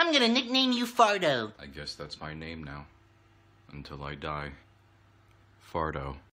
I'm gonna nickname you Fardo. I guess that's my name now. Until I die. Fardo.